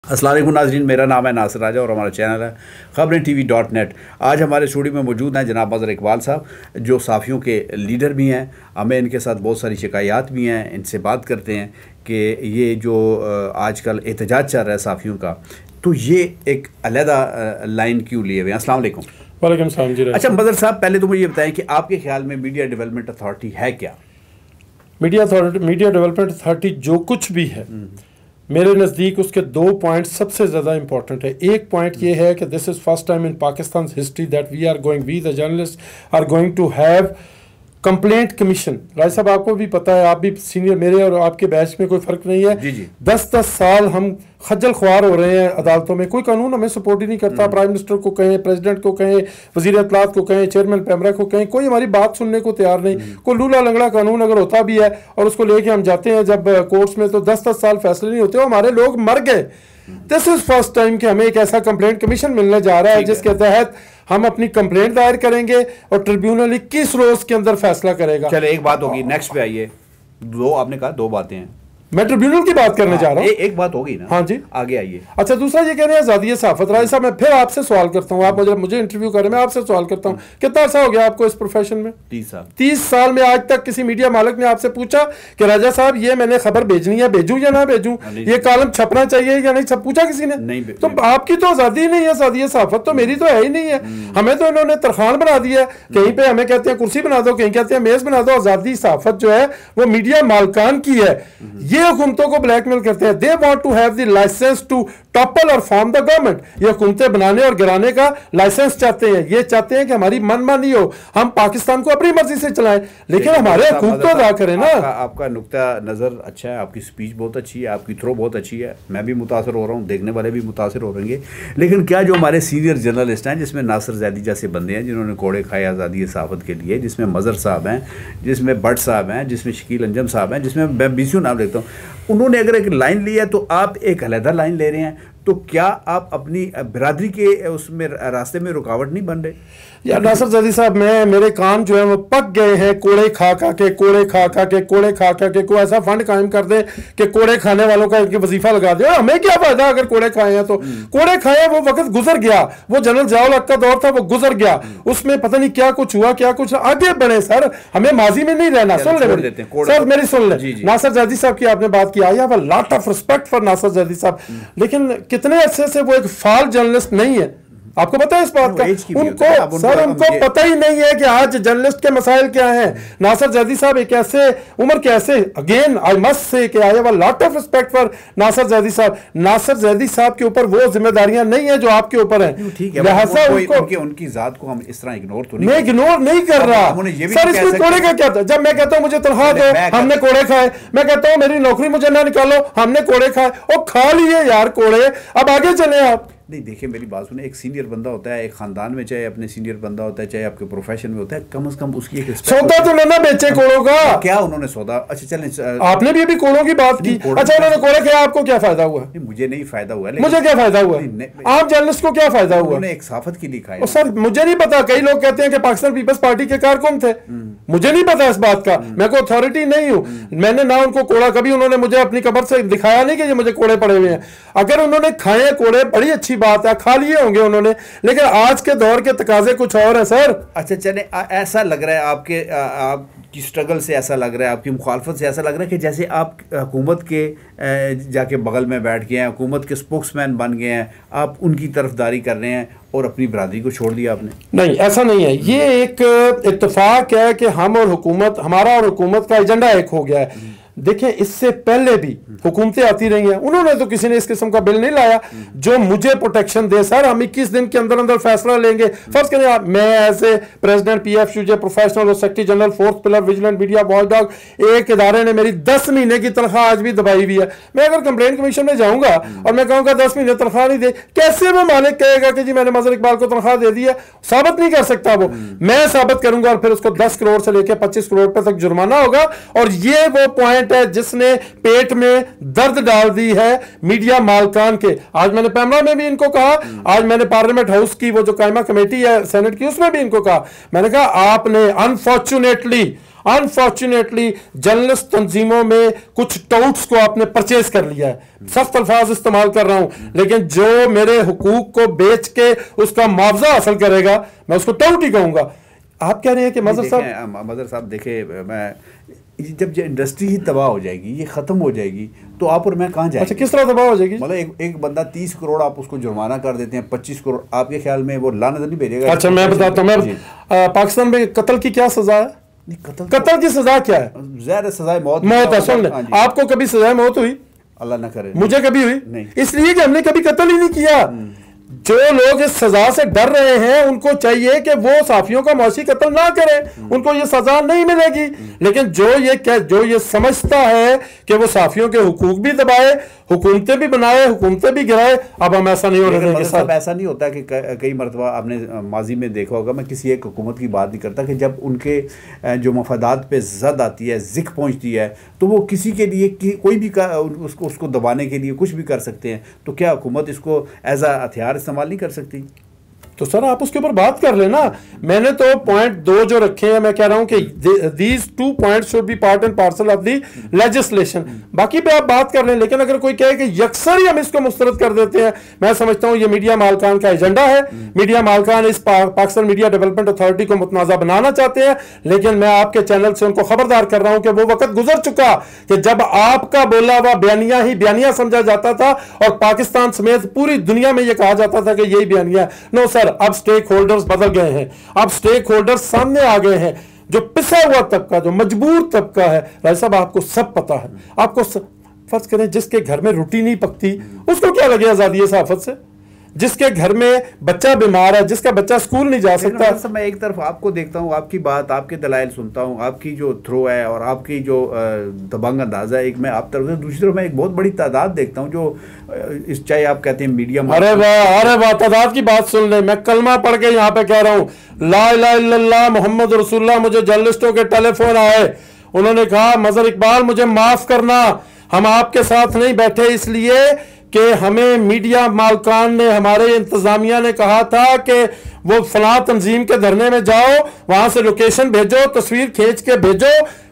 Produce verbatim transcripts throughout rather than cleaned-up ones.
अस्सलाम वालेकुम नाज़रीन, मेरा नाम है नासिर राजा और हमारा चैनल है खबरें टीवी डॉट नेट। आज हमारे स्टूडियो में मौजूद हैं जनाब अज़हर इकबाल साहब, जो साफ़ियों के लीडर भी हैं। हमें इनके साथ बहुत सारी शिकायत भी हैं। इनसे बात करते हैं कि ये जो आजकल एहतजाज चल रहा है साफ़ियों का, तो ये एक अलहदा लाइन क्यों लिए हुए हैं? अस्सलाम वालेकुम। वालेकुम सलाम जी। अच्छा मज़हर साहब, पहले तो मुझे ये बताएं कि आपके ख्याल में मीडिया डेवलपमेंट अथॉरिटी है क्या? Media authority media development authority जो कुछ भी है, मेरे नज़दीक उसके दो पॉइंट सबसे ज़्यादा इंपॉर्टेंट है। एक पॉइंट ये है कि this is first time in Pakistan history that we are going we the journalist are going to have complaint commission. Rai साहब, आपको भी पता है, आप भी सीनियर, मेरे और आपके बैच में कोई फ़र्क नहीं है। जी जी। दस दस साल हम खज्जल ख्वार हो रहे हैं अदालतों में, कोई कानून हमें सपोर्ट ही नहीं करता। प्राइम मिनिस्टर को कहें, प्रेसिडेंट को कहें, वज़ीर इत्तलात को कहें, चेयरमैन पैमरा को कहें, कोई हमारी बात सुनने को तैयार नहीं। कोई लूला लंगड़ा कानून अगर होता भी है और उसको लेके हम जाते हैं जब कोर्ट्स में, तो दस दस साल फैसले नहीं होते, हमारे लोग मर गए। दिस इज फर्स्ट टाइम कि हमें एक ऐसा कंप्लेंट कमीशन मिलने जा रहा है जिसके तहत हम अपनी कंप्लेंट दायर करेंगे और ट्रिब्यूनल इक्कीस रोज के अंदर फैसला करेगा। चले, एक बात होगी, नेक्स्ट पे आइए। दो आपने कहा दो बातें हैं, मैं ट्रिब्यूनल की बात करने जा रहा हूँ। ए, एक बात होगी ना। हाँ जी, आगे आइए। अच्छा, दूसरा ये कह रहे हैं आज़ादी सहाफत। राय साहब, मैं फिर आपसे सवाल करता हूँ, आप मुझे मुझे इंटरव्यू कर रहे हैं, मैं आपसे सवाल करता हूँ, कितना अर्सा हो गया आपको इस प्रोफेशन में? तीस साल। तीस साल में आज तक किसी मीडिया मालिक ने आपसे पूछा कि राजा साहब ये मैंने खबर भेजनी है, भेजूं या ना भेजूं, ये कॉलम छपना चाहिए या नहीं छप, पूछा किसी ने? नहीं। तो आपकी तो आज़ादी नहीं है, आज़ादी सहाफत तो मेरी तो है ही नहीं है। हमें तो इन्होंने तरखान बना दिया है, कहीं पे हमें कहते हैं कुर्सी बना दो, कहीं कहते हैं मेज बना दो। आज़ादी सहाफत जो है वो मीडिया मालकान की है, ये हुकूमतों को ब्लैकमेल करते हैं। They want to have the license to topple और फॉर्म द गवर्नमेंट। ये हुकूमतें बनाने और गिराने का लाइसेंस चाहते हैं। ये चाहते हैं कि हमारी मनमानी हो, हम पाकिस्तान को अपनी मर्जी से चलाएं, लेकिन हमारे हुकूक तो अदा करें ना। आपका, आपका नुक्ता नज़र अच्छा है, आपकी स्पीच बहुत अच्छी है, आपकी थ्रो बहुत अच्छी है, मैं भी मुतासर हो रहा हूँ, देखने वाले भी मुतासर हो रहेंगे। लेकिन क्या जो हमारे सीनियर जर्नलिस्ट हैं, जिसमें नासिर जैदी जैसे बंदे हैं जिन्होंने कोड़े खाए आज़ादी सहाफत के लिए, जिसमें मज़हर साहब हैं, जिसमें भट्ट साहब हैं, जिसमें शकील अंजम साहब हैं, जिसमें मैं बीसियों नाम लेता हूँ, उन्होंने अगर एक लाइन ली है तो आप एक अलहदा लाइन ले रहे हैं, तो क्या आप अपनी बिरादरी के उसमें रास्ते में रुकावट नहीं बन रहे? यार नासिर जैदी साहब, मैं मेरे कान जो है वो पक गए हैं कोड़े खा खा के, कोड़े खा खा के, कोड़े खा खा के। कोई ऐसा फंड कायम कर दे कि कोड़े खाने वालों का एक वजीफा लगा दे। हमें क्या फायदा अगर कोड़े खाए हैं तो? कोड़े खाए, वो वक्त गुजर गया, वो जनरल जियाउल हक का दौर था, वो गुजर गया, उसमें पता नहीं क्या कुछ हुआ, क्या कुछ आगे बढ़े। सर, हमें माजी में नहीं रहना। सुन ले सर, मेरी सुन ले। नासिर जैदी साहब की आपने बात की, I have a lot of respect for Nasir Zaidi साहब, लेकिन कितने अच्छे से वो एक फाल जर्नलिस्ट नहीं है। आपको पता है इस बात का? उनको सर उनको पता ही नहीं है कि आज जर्नलिस्ट के मसाइल क्या हैं। नासिर जैदी साहब एक ऐसे उम्र के ऐसे, अगेन आई मस्ट से कि I have a lot of respect for Nasir Zaidi साहब। नासिर जैदी साहब के ऊपर वो जिम्मेदारियां नहीं है जो आपके ऊपर हैं। ठीक है, लिहाजा उनको उनकी उनकी जात को हम इस तरह इग्नोर तो नहीं, मैं इग्नोर नहीं कर रहा सर। इसमें कोड़े का क्या था? जब मैं कहता हूं मुझे तनख्वाह दो, हमने कोड़े खाए, मैं कहता हूं मेरी नौकरी मुझे ना निकालो, हमने कोड़े खाए, और खा लिए यार कोड़े। अब आगे चले आप। नहीं, देखिए मेरी बात सुने, एक सीनियर बंदा होता है, एक खानदान में चाहे अपने सीनियर बंदा होता है, चाहे आपके प्रोफेशन में होता है, कम से कम उसकी एक सौदा तो लेना बेचे कोड़ों का। क्या उन्होंने सौदा? अच्छा चलें, आपने भी अभी कोड़ों की बात की। अच्छा, उन्होंने कोड़े किया, आपको क्या फायदा हुआ? मुझे नहीं फायदा हुआ। मुझे क्या फायदा हुआ? आप जर्नलिस्ट को क्या फायदा हुआ? उन्होंने एक साफत की लिखा है। सर मुझे नहीं पता, कई लोग कहते हैं कि पाकिस्तान पीपल्स पार्टी के कारकुन थे, मुझे नहीं पता इस बात का, मैं कोई अथॉरिटी नहीं हूं। मैंने ना उनको कोड़ा, कभी उन्होंने मुझे अपनी कब्र से दिखाया नहीं कि ये मुझे कोड़े पड़े हुए हैं। अगर उन्होंने खाए कोड़े, बड़ी अच्छी बात है, खा लिए होंगे उन्होंने, लेकिन आज के दौर के तकाजे कुछ और है सर। अच्छा चले, ऐसा लग रहा है आपके आपकी स्ट्रगल से, ऐसा लग रहा है आपकी मुखालफत से, ऐसा लग रहा है कि जैसे आप हुकूमत के जाके बगल में बैठ गए हैं, हुकूमत के स्पोक्समैन बन गए हैं, आप उनकी तरफदारी कर रहे हैं और अपनी बिरादरी को छोड़ दिया आपने। नहीं, ऐसा नहीं है। ये एक इत्तेफाक है कि हम और हुकूमत, हमारा और हुकूमत का एजेंडा एक हो गया है। देखें, इससे पहले भी हुकूमतें आती रही हैं, उन्होंने तो किसी ने इस किस्म का बिल नहीं लाया जो मुझे प्रोटेक्शन दे। सर, हम इक्कीस दिन के अंदर अंदर फैसला लेंगे। फर्स्ट करें आप, मैं ऐसे प्रेसिडेंट पीएफयूजे प्रोफेशनल और secretary general fourth pillar vigilant media watchdog, एक इदारे ने मेरी दस महीने की तनख्वाह आज भी दबाई हुई है। मैं अगर कंप्लेंट कमीशन में जाऊंगा और मैं कहूंगा दस महीने तनख्वाह नहीं दे, कैसे वो मालिक कहेगा कि जी मैंने मज़हर इकबाल को तनख्वाह दे दी है? साबित नहीं कर सकता वो, मैं साबित करूंगा और फिर उसको दस करोड़ से लेकर पच्चीस करोड़ रुपए तक जुर्माना होगा। और ये वो पॉइंट है जिसने पेट में दर्द डाल दी है मीडिया मालकान के। आज मैंने पैमरा में भी इनको कहा, आज मैंने पार्लियामेंट हाउस की वो जो कायमा कमेटी है सेनेट की, उसमें भी इनको कहा, मैंने कहा आपने अनफॉर्चुनेटली अनफॉर्चुनेटली जर्नलिस्ट तंजीमों में कुछ टाउट्स को आपने परचेज कर लिया है। सख्त अल्फाज इस्तेमाल कर रहा हूं, लेकिन जो मेरे हुकूक को बेच के उसका मुआवजा हासिल करेगा मैं उसको टाउट ही कहूंगा। आप कह रहे हैं कि मजहर साहब मजहर साहब देखे, मैं जब जो इंडस्ट्री ही तबाह हो जाएगी, ये खत्म हो जाएगी, तो आप और मैं कहाँ जाएंगे? अच्छा, किस तरह तबाह हो जाएगी? मतलब एक एक बंदा तीस करोड़ आप उसको जुर्माना कर देते हैं, पच्चीस करोड़, आपके ख्याल में वो ला नजर नहीं भेजेगा? अच्छा मैं बताता हूँ, मैं पाकिस्तान में कत्ल की क्या सजा है? कत्ल कत्ल की सजा क्या है? ज़ाहिर सजाए मौत। मौत है। सुन ले, आपको कभी सजाए मौत हुई? अल्लाह ना करे, मुझे कभी हुई नहीं, इसलिए कि हमने कभी कत्ल ही नहीं किया। जो लोग इस सजा से डर रहे हैं उनको चाहिए कि वो साफियों का मौसी कत्ल ना करें, उनको ये सजा नहीं मिलेगी। लेकिन जो ये क्या जो ये समझता है कि वो साफियों के हुकूक भी दबाए, हुकूमतें भी बनाए, हुकूमतें भी गिराए, अब हम ऐसा नहीं होने देंगे। सब ऐसा नहीं होता कि कई मरतबा आपने माजी में देखा होगा, मैं किसी एक हुकूमत की बात नहीं करता, कि जब उनके जो मफादात पे जद आती है, जिक पहुँचती है, तो वो किसी के लिए कि, कोई भी का, उसको उसको दबाने के लिए कुछ भी कर सकते हैं। तो क्या हुकूमत इसको एज आ हथियार इस्तेमाल नहीं कर सकती? तो सर आप उसके ऊपर बात कर लेना। मैंने तो पॉइंट दो जो रखे हैं, मैं कह रहा हूं कि these two point should be part and parcel of the legislation. बाकी पे आप बात कर लें, लेकिन अगर कोई कहे कि यकसर ही हम इसको मुस्तरद कर देते हैं, मैं समझता हूं ये मीडिया मालकान का एजेंडा है। मीडिया मालकान इस पा, पाकिस्तान मीडिया डेवलपमेंट अथॉरिटी को मुतनाज़ा बनाना चाहते हैं, लेकिन मैं आपके चैनल से उनको खबरदार कर रहा हूं कि वो वक्त गुजर चुका कि जब आपका बोला हुआ बयानिया ही बयानिया समझा जाता था और पाकिस्तान समेत पूरी दुनिया में यह कहा जाता था कि यही बयानिया। नो सर, अब स्टेक होल्डर्स बदल गए हैं, अब स्टेक होल्डर्स सामने आ गए हैं। जो पिसा हुआ तबका, जो मजबूर तबका है, राय साहब आपको सब पता है। आपको सब, फर्ज करें जिसके घर में रोटी नहीं पकती उसको क्या लगे आजादी सहाफत से? जिसके घर में बच्चा बीमार है, जिसका बच्चा स्कूल नहीं जा सकता। सब मैं एक तरफ आपको देखता हूँ, आपकी बात, आपके दलाइल सुनता हूँ, आपकी जो थ्रो है और आपकी जो दबंग अंदाजा है, एक मैं आप तरफ से, दूसरी तरफ मैं एक बहुत बड़ी तादाद देखता हूँ जो इस, चाहे आप कहते हैं मीडिया। अरे वाह, अरे वाह, तादाद की बात सुन ले। मैं कलमा पढ़ के यहाँ पे कह रहा हूँ, ला इलाहा इल्लल्लाह मोहम्मद रसूलुल्लाह। मुझे जर्नलिस्टों के टेलीफोन आए, उन्होंने कहा मजहर इकबाल मुझे माफ करना, हम आपके साथ नहीं बैठे इसलिए कि हमें मीडिया मालकान ने, हमारे इंतजामिया ने कहा था कि वो फलां तंजीम के धरने में जाओ, वहां से लोकेशन भेजो, तस्वीर खींच के भेजो,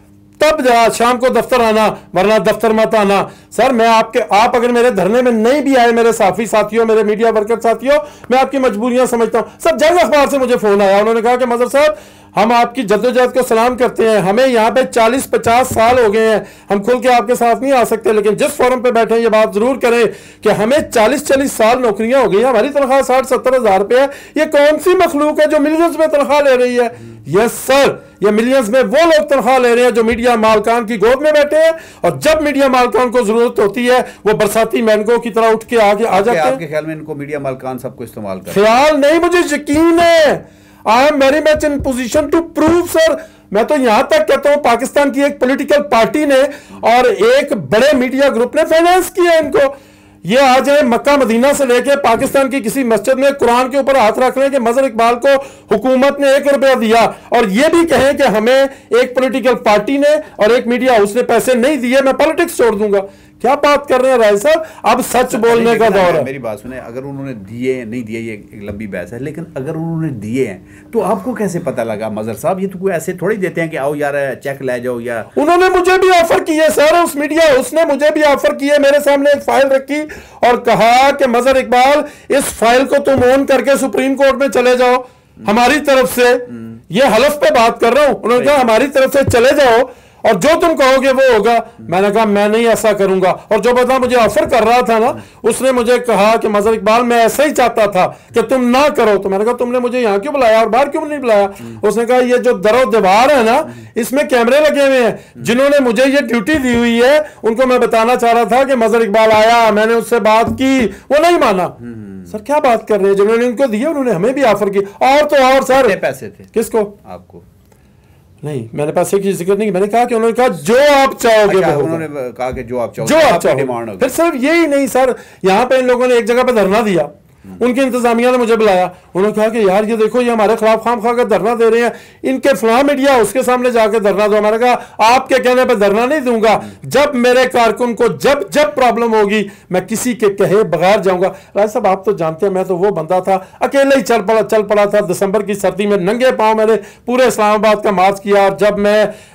तब शाम को दफ्तर आना, वरना दफ्तर मत आना। सर मैं आपके, आप अगर मेरे धरने में नहीं भी आए, मेरे साफी साथियों, मेरे मीडिया वर्कर साथियों, मैं आपकी मजबूरियां समझता हूं। सर जंग अखबार से मुझे फोन आया, उन्होंने कहा कि मजहर साहब हम आपकी जद्दोजहद को सलाम करते हैं, हमें यहाँ पे चालीस पचास साल हो गए हैं, हम खुल के आपके साथ नहीं आ सकते, लेकिन जिस फोरम पे बैठे ये बात जरूर करें कि हमें चालीस चालीस साल नौकरियां हो गई, हमारी तनख्वाह साठ सत्तर हजार रुपए है, ये कौन सी मखलूक है जो मिलियंस में तनख्वाह ले रही है? यस सर, ये मिलियंस में वो लोग तनख्वाह ले रहे हैं जो मीडिया मालकान की गोद में बैठे हैं, और जब मीडिया मालकान को जरूरत होती है वो बरसाती मेंढकों की तरह उठ के आगे आ जाते हैं। आपके ख्याल में इनको मीडिया मालकान सबको इस्तेमाल कर? ख्याल नहीं, मुझे यकीन है। I am very much in position to prove sir. मैं तो यहां तक कहता हूं पाकिस्तान की एक पॉलिटिकल पार्टी ने और एक बड़े मीडिया ग्रुप ने फाइनेंस किया इनको। ये आज है मक्का मदीना से लेके पाकिस्तान की किसी मस्जिद में कुरान के ऊपर हाथ रख रहे हैं कि मजहर इकबाल को हुकूमत ने एक रुपया दिया, और ये भी कहें कि हमें एक पॉलिटिकल पार्टी ने और एक मीडिया हाउस ने पैसे नहीं दिए, मैं पॉलिटिक्स छोड़ दूंगा। क्या बात कर रहे हैं राय साहब? अब सच बोलने का दौर है। मेरी बात सुने, अगर उन्होंने दिए नहीं दिए ये एक लंबी बहस है, लेकिन अगर उन्होंने दिए हैं तो आपको कैसे पता लगा मजहर साहब? ये तो कोई ऐसे थोड़ी देते हैं कि आओ यार चेक ले जाओ। या उन्होंने मुझे भी ऑफर किए सर, उस मीडिया उसने मुझे भी ऑफर किए, मेरे सामने एक फाइल रखी और कहा कि मजहर इकबाल इस फाइल को तुम ऑन करके सुप्रीम कोर्ट में चले जाओ, हमारी तरफ से, ये हलफ पे बात कर रहा हूं, उन्होंने कहा हमारी तरफ से चले जाओ और जो तुम कहोगे वो होगा। मैंने कहा मैं नहीं ऐसा करूंगा। और जो बता मुझे ऑफर कर रहा था ना, उसने मुझे कहा कि मजहर इकबाल मैं ऐसा ही चाहता था कि तुम ना करो। तो मैंने कहा तुमने मुझे यहाँ क्यों बुलाया और बाहर क्यों नहीं बुलाया? उसने कहा ये जो दरो दीवार है ना, इसमें कैमरे लगे हुए हैं, जिन्होंने मुझे ये ड्यूटी दी हुई है उनको मैं बताना चाह रहा था कि मजहर इकबाल आया, मैंने उससे बात की, वो नहीं माना। सर क्या बात कर रहे हैं? जिन्होंने उनको दिए उन्होंने हमें भी ऑफर की। और तो और सर पैसे थे किसको? आपको? नहीं, मैंने पैसे की जिक्र नहीं, मैंने कहा कि उन्होंने कहा जो आप चाहोगे। अच्छा, उन्होंने कहा कि जो आप चाहोगे, जो आप चाहोगे। फिर सिर्फ यही नहीं सर, यहाँ पे इन लोगों ने एक जगह पे धरना दिया, उनकी इंतजामिया ने मुझे बुलाया, उन्होंने कहा कि यार ये देखो ये हमारे खिलाफ खाम खा कर धरना दे रहे हैं, इनके फलां मीडिया उसके सामने जाके धरना दो। मैंने कहा आपके कहने पे धरना नहीं दूंगा, जब मेरे कारकुन को जब जब प्रॉब्लम होगी मैं किसी के कहे बगैर जाऊंगा। राज साहब आप तो जानते हैं मैं तो वो बंदा था, अकेले ही चल पड़ा चल पड़ा था। दिसंबर की सर्दी में नंगे पांव मैंने पूरे इस्लामाबाद का मार्च किया, और जब मैं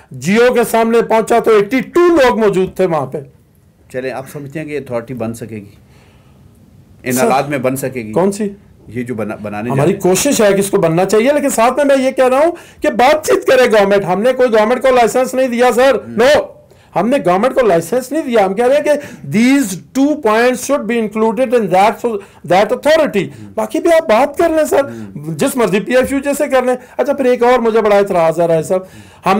जियो के सामने पहुंचा तो बयासी लोग मौजूद थे वहां पे। चले, आप समझते हैं कि अथॉरिटी बन सकेगी इन हालात में? बन सकेगी? कौन सी? ये जो बना, बनाने हमारी कोशिश है कि इसको बनना चाहिए, लेकिन साथ में मैं ये कह रहा हूं कि बातचीत करे गवर्नमेंट। हमने कोई गवर्नमेंट को लाइसेंस नहीं दिया सर, नो, हमने गवर्नमेंट को लाइसेंस नहीं दिया। हम कह रहे हैं कि these two points should be included in that that authority. बाकी भी आप बात कर लें सर, जिस मर्जी पीएफयू जैसे कर लें। अच्छा, फिर एक और मुझे बड़ा इतराज आ रहा है साहब,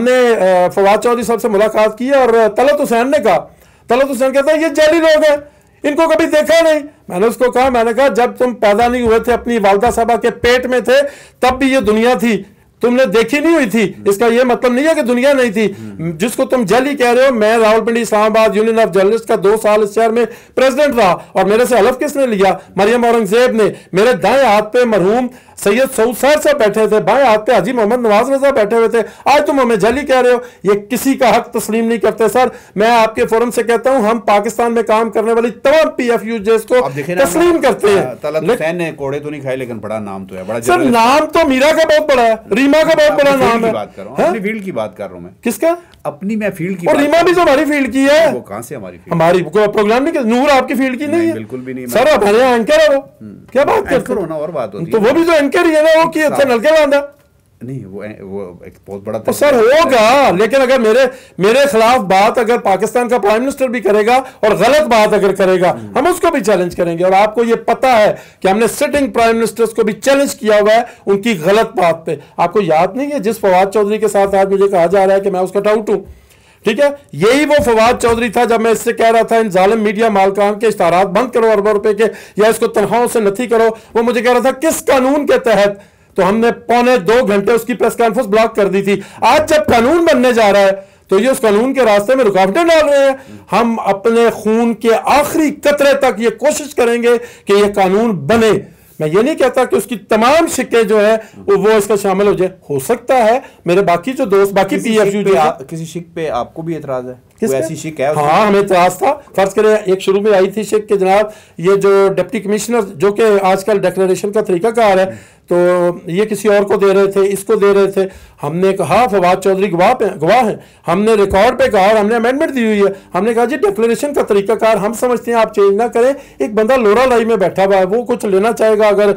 हमने फवाद चौधरी साहब से मुलाकात की और तलत हुसैन ने कहा, तलत हुसैन कहता है ये जाली लोग हैं, इनको कभी देखा नहीं। मैंने उसको कहा, मैंने कहा जब तुम पैदा नहीं हुए थे, अपनी वालदा साहबा के पेट में थे, तब भी ये दुनिया थी, तुमने देखी नहीं हुई थी। इसका ये मतलब नहीं है कि दुनिया नहीं थी। जिसको तुम जली कह रहे हो, मैं Rawalpindi Islamabad union of journalist का दो साल इस शहर में प्रेसिडेंट रहा, और मेरे से हलफ किसने लिया? मरियम औरंगजेब ने। मेरे दाएं हाथ पे मरहूम सैयद सऊद सर साहब बैठे थे, बाएं हाथ पे हाजी मोहम्मद नवाज रजा बैठे हुए थे। आज तुम हमें जली कह रहे हो। ये किसी का हक तस्लीम नहीं करते सर। मैं आपके फोरम से कहता हूं, हम पाकिस्तान में काम करने वाली तमाम पीएफयू को तस्लीम करते हैं। तलत हुसैन ने कोड़े तो नहीं खाए, लेकिन बड़ा नाम तो है, बड़ा सर। नाम तो मीरा का बहुत बड़ा है, रीमा का बहुत बड़ा नाम है। बात कर रहा हूं, अपनी फील्ड की बात कर रहा हूं मैं। किसका? अपनी मैं फील्ड की। और रीमा भी तो हमारी फील्ड की है। वो कहां से हमारी फील्ड? हमारी प्रोग्राम नहीं, नूर आपकी फील्ड की नहीं है? बिल्कुल भी नहीं सर। हमारे यहाँ एंकर है वो, क्या बात करते हो ना, और बात होती है तो वो भी तो एंकर ही है ना, वो की अच्छा नलके बांधा नहीं, वो वो एक बहुत बड़ा तो सर होगा। लेकिन अगर मेरे मेरे खिलाफ बात अगर पाकिस्तान का प्राइम मिनिस्टर भी करेगा और गलत बात अगर करेगा, हम उसको भी चैलेंज करेंगे। और आपको ये पता है कि हमने सिटिंग प्राइम मिनिस्टर्स को भी चैलेंज किया हुआ है उनकी गलत बात पे। आपको याद नहीं है जिस फवाद चौधरी के साथ आज मुझे कहा जा रहा है कि मैं उसका टाउट हूं? ठीक है, यही वो फवाद चौधरी था जब मैं इससे कह रहा था इन जालिम मीडिया मालकान के इश्तारात बंद करो अरबों रुपए के, या इसको तनख्वाहों से नथी करो। वो मुझे कह रहा था किस कानून के तहत, तो हमने पौने दो घंटे उसकी प्रेस कॉन्फ्रेंस ब्लॉक कर दी थी। आज जब कानून बनने जा रहा है तो ये उस कानून के रास्ते में रुकावटें डाल रहे हैं। हम अपने खून के आखिरी कतरे तक ये कोशिश करेंगे कि ये कानून बने। मैं ये नहीं कहता कि उसकी तमाम शिक्के जो है वो इसका शामिल हो जाए, हो सकता है मेरे बाकी जो दोस्त बाकी पीएफयू जो आ, किसी शिक पे आपको भी एतराज है? कोई ऐसी शिक है? हाँ, हमें एतराज था। फर्ज करें एक शुरू में आई थी शिक के जनाब ये जो डिप्टी कमिश्नर जो कि आजकल डिक्लेरेशन का तरीकाकार है, तो ये किसी और को दे रहे थे, इसको दे रहे थे। हमने कहा फवाद चौधरी गवाह पे गवाह हैं, हमने रिकॉर्ड पे कहा और हमने अमेंडमेंट दी हुई है। हमने कहा जी डिक्लेरेशन का तरीकाकार हम समझते हैं, आप चेंज ना करें। एक बंदा लोरा लाई में बैठा हुआ है, वो कुछ लेना चाहेगा अगर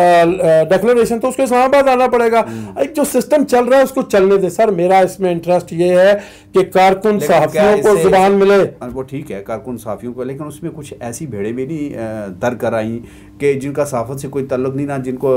डिक्लेरेशन तो उसको इस्लामाबाद आना पड़ेगा। एक जो सिस्टम चल रहा है उसको चलने दे सर। मेरा इसमें इंटरेस्ट ये है कि कारकुन सहाफियों को जुबान मिले। वो ठीक है कारकुन सहाफियों को, लेकिन उसमें कुछ ऐसी भेड़े भी नहीं दर कर आई कि जिनका सहाफत से कोई ताल्लुक नहीं, ना जिनको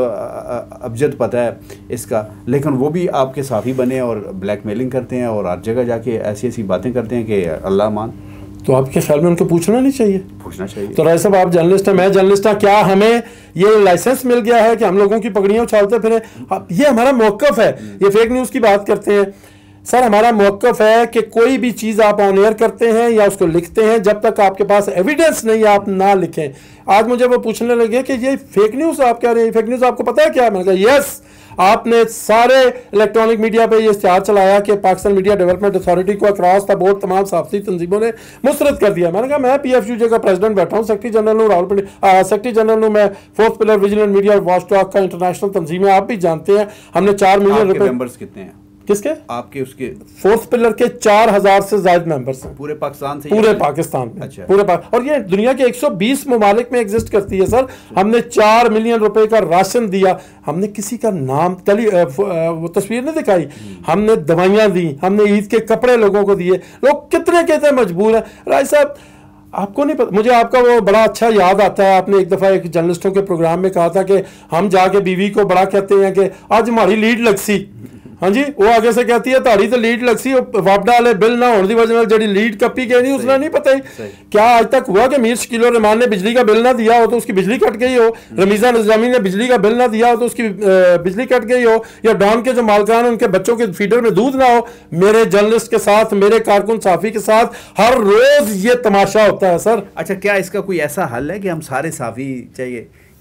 अबजद पता है इसका, लेकिन वो भी आपके साफी बने और ब्लैकमेलिंग करते हैं और हर जगह जाके ऐसी ऐसी बातें करते हैं कि अल्लाह मान। तो आपके ख्याल में उनको पूछना नहीं चाहिए? पूछना चाहिए। तो राय साहब आप जर्नलिस्ट हैं, मैं जर्नलिस्ट हूं, क्या हमें ये लाइसेंस मिल गया है कि हम लोगों की पगड़ियां उछालते फिरें? ये हमारा मौक़िफ़ है। ये फेक न्यूज़ की बात करते हैं सर, हमारा मौक़िफ़ है कि कोई भी चीज़ आप ऑन एयर करते हैं या उसको लिखते हैं, जब तक आपके पास एविडेंस नहीं आप ना लिखें। आज मुझे वो पूछने लगे कि ये फेक न्यूज़ आप कह रहे हैं, फेक न्यूज़ आपको पता है क्या? मैंने कहा यस, आपने सारे इलेक्ट्रॉनिक मीडिया पे ये इश्तिहार चलाया कि पाकिस्तान मीडिया डेवलपमेंट अथॉरिटी को अक्रॉस द बोर्ड तमाम सहाफ़ती तंजीमों ने मुस्तरद कर दिया। मैंने कहा मैं पीएफयू का प्रेसिडेंट बैठा हूँ, सेक्रेटरी जनरल हूँ रावलपिंडी, सेक्रेटरी जनरल हूँ मैं fourth pillar vigilant media watch talk का इंटरनेशनल तंजीम है, आप भी जानते हैं। हमने चार मिलियन रुपए। मेंबर्स कितने हैं किसके? आपके उसके फोर्थ पिलर के चार हजार से ज्यादा मेंबर्स हैं पूरे पाकिस्तान से? पूरे पाकिस्तान में। अच्छा। पूरे पाक... और ये दुनिया के एक सौ बीस ममालिक में एग्जिस्ट करती है सर। हमने चार मिलियन रुपए का राशन दिया, हमने किसी का नाम तली वो तस्वीर नहीं दिखाई, हमने दवाइयां दी, हमने ईद के कपड़े लोगों को दिए। लोग कितने कहते मजबूर हैं। राय साहब आपको नहीं पता, मुझे आपका वो बड़ा अच्छा याद आता है, आपने एक दफ़ा एक जर्नलिस्टों के प्रोग्राम में कहा था कि हम जाके बीवी को बड़ा कहते हैं कि आज हमारी लीड लगसी। हाँ जी, वो आगे से कहती है ताड़ी तो लीड लगसी, वापडा वाले बिल ना होने की वजह से लीड कपी गई नहीं, उसने नहीं पता ही। क्या आज तक हुआ कि मीर शकील और रहमान ने बिजली का बिल ना दिया हो तो उसकी बिजली कट गई हो, रमीजा निजामी ने बिजली का बिल ना दिया हो तो उसकी बिजली कट गई हो, या डॉन के जो मालकान उनके बच्चों के फीडर में दूध ना हो? मेरे जर्नलिस्ट के साथ, मेरे कारकुन साफी के साथ हर रोज ये तमाशा होता है सर। अच्छा, क्या इसका कोई ऐसा हल है कि हम सारे साफी चाहिए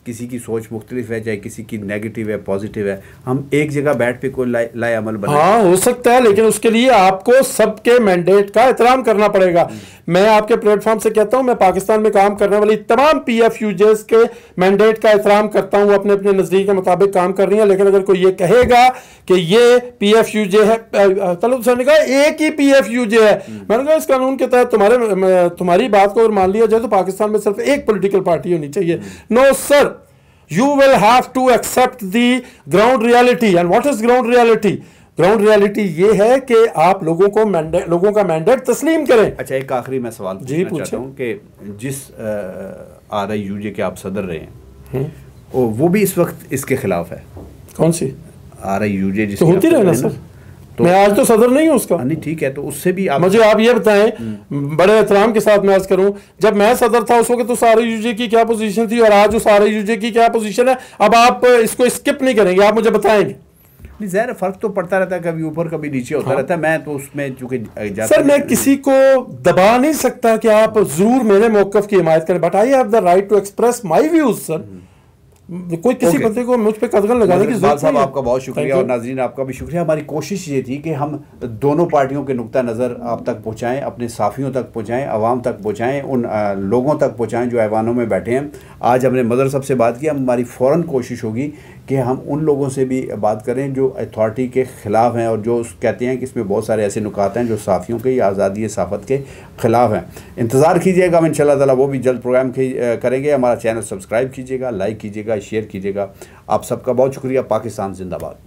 किसी की सोच मुख्तलिफ है, चाहे किसी की नेगेटिव है पॉजिटिव है, हम एक जगह बैठ पे कोई लाए लाए अमल बनाए। हाँ हो सकता है, लेकिन उसके लिए आपको सबके मैंडेट का एहतराम करना पड़ेगा। मैं आपके प्लेटफॉर्म से कहता हूं, मैं पाकिस्तान में काम करने वाली तमाम पी एफ यू जेस के मैंडेट का एहतराम करता हूं, अपने अपने नजदीक के मुताबिक काम कर रही है। लेकिन अगर कोई ये कहेगा कि ये पी एफ यू जे है, तलब सर ने कहा एक ही पी एफ यू जे है, मैंने कहा इस कानून के तहत तुम्हारे तुम्हारी बात को अगर मान लिया जाए तो पाकिस्तान में सिर्फ एक पॉलिटिकल पार्टी होनी चाहिए। No sir, you will have to accept the ground reality. And what is ground reality? Ground reality ये है कि आप लोगों को मैंडेट लोगों का मैंडेट तस्लीम करें। अच्छा, एक आखिरी मैं सवाल जी पूछना चाहता हूं कि जिस आर आई यू जे के आप सदर रहे हैं वो भी इस वक्त इसके खिलाफ है। कौन सी आर आई यू जे? तो होती रहे ना सर, तो मैं आज तो सदर नहीं हूँ उसका। नहीं ठीक है, तो उससे भी आप मुझे आप ये बताएं, बड़े एहतराम के साथ मैं अर्ज करूं, जब मैं सदर था उस वक्त तो सारे यूजे की क्या पोजीशन थी और आज उस सारे यूजे की क्या पोजीशन है? अब आप इसको स्किप नहीं करेंगे, आप मुझे बताएंगे। नहीं ज़ाहिर फर्क तो पड़ता रहता है, कभी ऊपर कभी नीचे होता हाँ। रहता है। मैं तो उसमें चूंकि सर मैं किसी को दबा नहीं सकता कि आप जरूर मेरे मौकफ की हिमायत करें, but I have the right to express my views. Sir कोई किसी बंदे को मुझ पे कदगन लगाने की जरूरत नहीं है। आपका बहुत शुक्रिया और नाज़रीन आपका भी शुक्रिया। हमारी कोशिश ये थी कि हम दोनों पार्टियों के नुक्ता नज़र आप तक पहुँचाएँ, अपने साफियों तक पहुँचाएँ, आवाम तक पहुँचाएँ, उन आ, लोगों तक पहुँचाएँ जो ऐवानों में बैठे हैं। आज हमने मदर साहब से बात की, हमारी फ़ौरन कोशिश होगी कि हम उन लोगों से भी बात करें जो अथॉरिटी के ख़िलाफ़ हैं और जो कहते हैं कि इसमें बहुत सारे ऐसे नुकात हैं जो साफ़ियों के या आज़ादी सहाफ़त के ख़िलाफ़ हैं। इंतज़ार कीजिएगा, हम इंशाअल्लाह ताला वो भी जल्द प्रोग्राम करेंगे। हमारा चैनल सब्सक्राइब कीजिएगा, लाइक कीजिएगा, शेयर कीजिएगा। आप सबका बहुत शुक्रिया। पाकिस्तान जिंदाबाद।